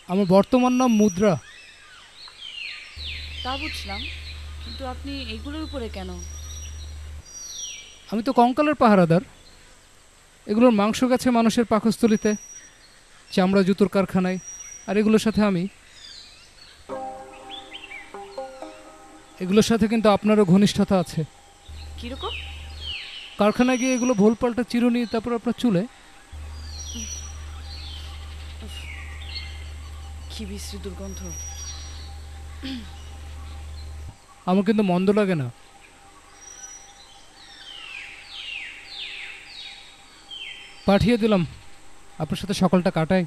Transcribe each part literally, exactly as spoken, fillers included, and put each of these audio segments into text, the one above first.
আমার বর্তমান নাম মুদ্রা। তা বুঝলাম, কিন্তু আপনি এইগুলোর উপরে কেন? আমি তো কঙ্কালের পাহারাদার। এগুলোর মাংস গেছে মানুষের পাকস্থলিতে, চামড়া জুতোর কারখানায়, আর এগুলোর সাথে আমি। এগুলোর সাথে কিন্তু আপনারও ঘনিষ্ঠতা আছে। কিরকম? কারখানায় গিয়ে এগুলো ভোল পাল্টা চিরুনি, তারপর আপনার চুলে। কি বিশ্রী দুর্গন্ধ। আমার কিন্তু মন্দ লাগে না। পাঠিয়ে দিলাম, আপনার সাথে সকালটা কাটাই।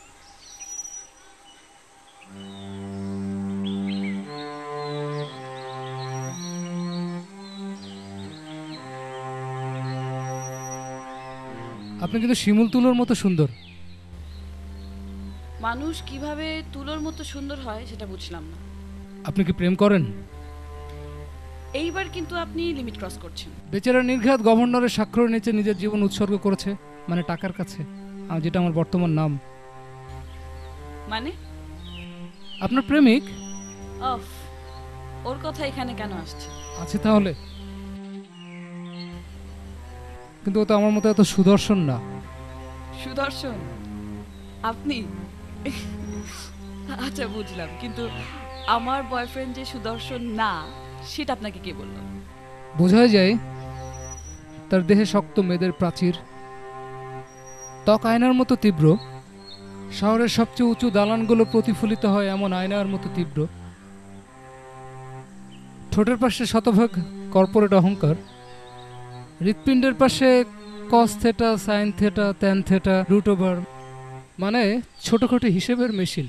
আপনি কিন্তু শিমুল তুলোর মতো সুন্দর। মানুষ কিভাবে তুলোর মতো সুন্দর হয় সেটা বুঝলাম না। আপনি কি প্রেম করেন? এইবার কিন্তু আপনি লিমিট ক্রস করছেন। বেচারা নির্ঘাত গভর্নরের স্বাক্ষরের নিচে নিজের জীবন উৎসর্গ করেছে, মানে টাকার কাছে, আর যেটা আমার বর্তমান নাম। মানে? আপনার প্রেমিক অফ, ওর কথা এখানে কেন আসছে? আছে তাহলে, কিন্তু ও তো আমার মতো এত সুদর্শন না। সুদর্শন আপনি? আচ্ছা বুঝলাম, কিন্তু আমার বয়ফ্রেন্ড যে সুদর্শন না সেটা আপনাকে কে বলল? বোঝাই যায়, তার দেহে শক্ত মেদের প্রাচীর, ত্বক আয়নার মতো তীব্র, শহরের সবচেয়ে উঁচু দালানগুলো প্রতিফলিত হয় এমন আয়নার মতো তীব্র, ঠোঁটের পাশে শতভাগ কর্পোরেট অহংকার, হৃৎপিণ্ডের পাশে cos theta, sine theta, tan theta, root over, মানে ছোটখাটো হিসেবের মেশিন।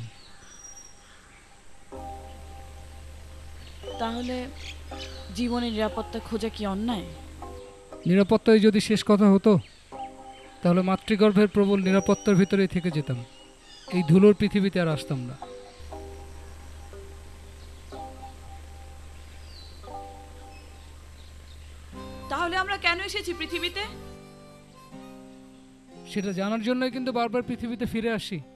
তাহলে জীবনের নিরাপত্তা খোঁজা কি অন্যায়? নিরাপত্তাই যদি শেষ কথা হতো, তাহলে মাতৃগর্ভের প্রবল নিরাপত্তার ভিতরেই থেকে যেতাম, এই ধুলোর পৃথিবীতে আর আসতাম না। তাহলে আমরা কেন এসেছি পৃথিবীতে? সেটা জানার জন্যই কিন্তু বারবার পৃথিবীতে ফিরে আসি।